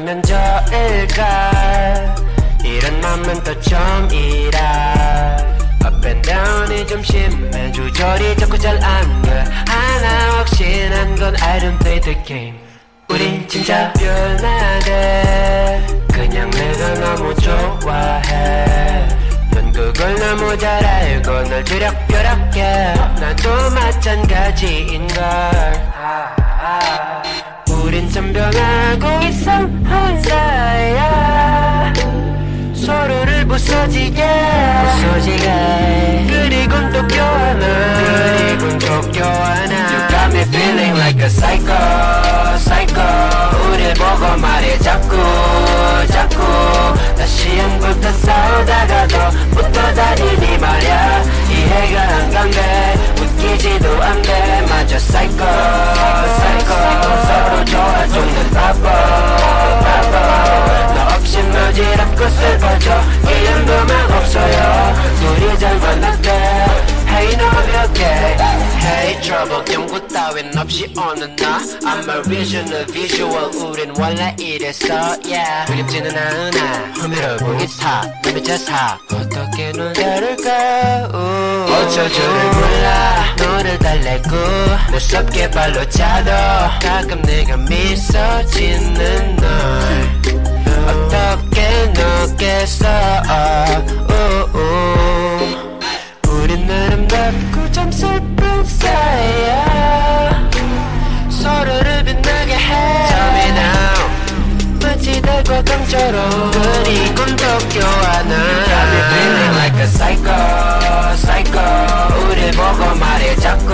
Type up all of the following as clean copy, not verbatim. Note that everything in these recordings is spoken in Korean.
하면 좋을까 이런 맘은 또 처음이라 Up and down이 좀 심해 조절이 자꾸 잘 안 돼 하나 확신한 건 I don't play the game 우린 진짜 변하대 그냥 내가 너무 좋아해 넌 그걸 너무 잘 알고 널 두렵게 나도 마찬가지인걸 우린 참 변하고 이상한 사이야 서로를 부서지게 그리곤 또 교환아 You got me feeling like a psycho 우릴 보고 말해 자꾸 다시 한부터 싸우다가도 붙어 다니니 말야 이해가 안 간대 웃기지도 않대 마저 psycho 서로 좋아 죽는 바보 너 없이 너지럽고 슬퍼져 1년도만 없어요 둘이 잘 만났대 Hey 너 okay Hey trouble 경고 따윈 없이 오는 나 I'm a visual 우린 원래 이랬어 yeah 두렵지는 않아 흥미로워 it's hot 맘이 just hot 어떻게 넌 다를까 어쩔 줄을 몰라 너를 달래고 무섭게 발로 차도 가끔 내가 미소 짓는 널 어떻게 놓겠어 우린 아름답고 참 슬픈 사이야 서로를 빛나게 해 Tell me now 마치 달과 강처럼 그리곤 또 교환아 Got me feeling like a psycho 우릴 보고 말해 자꾸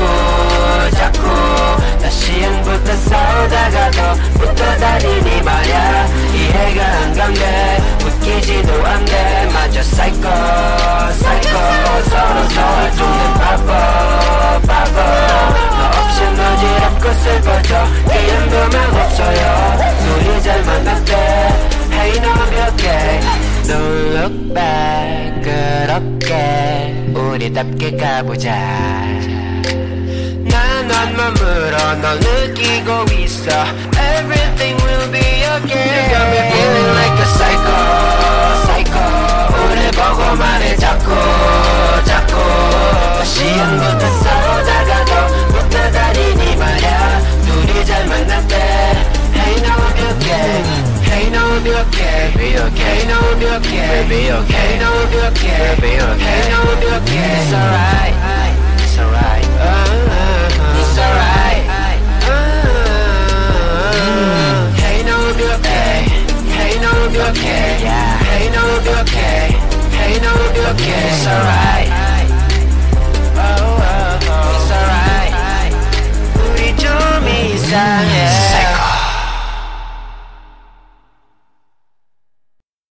다시 한부터 싸우다가도 붙어 다니니 말야 이해가 안 간대 웃기지도 않대 마저 psycho 서로 죽는 바보 너 없이 너지럽고 슬퍼져 1년도만 없어요 둘이 잘 만났대 Hey 너 okay Don't look back 그렇게 우리답게 가보자 난 맘으로 널 느끼고 있어 Everything will be okay You got me feeling like a psycho 우릴 보고 말해 자꾸 다시 한부터 싸우다가도 붙어 다니니 말야 둘이 잘 만났대 Hey now I'll be okay Hey now I'll be okay Be okay Hey now I'll be okay Be okay Hey now I'll be okay Be okay Hey now I'll be okay It's alright It's alright It's alright Hey now I'll be okay Hey now I'll be okay Yeah Hey now I'll be okay Hey now I'll be okay It's alright